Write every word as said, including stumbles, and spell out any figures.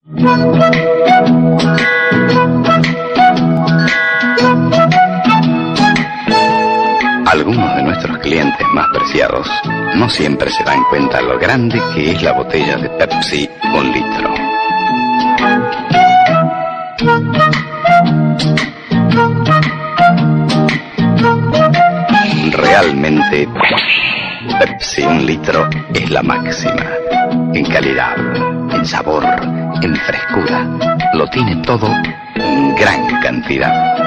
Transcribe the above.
Algunos de nuestros clientes más preciados no siempre se dan cuenta lo grande que es la botella de Pepsi un litro. Realmente, Pepsi un litro es la máxima. En calidad, en sabor, en frescura. Lo tiene todo en gran cantidad.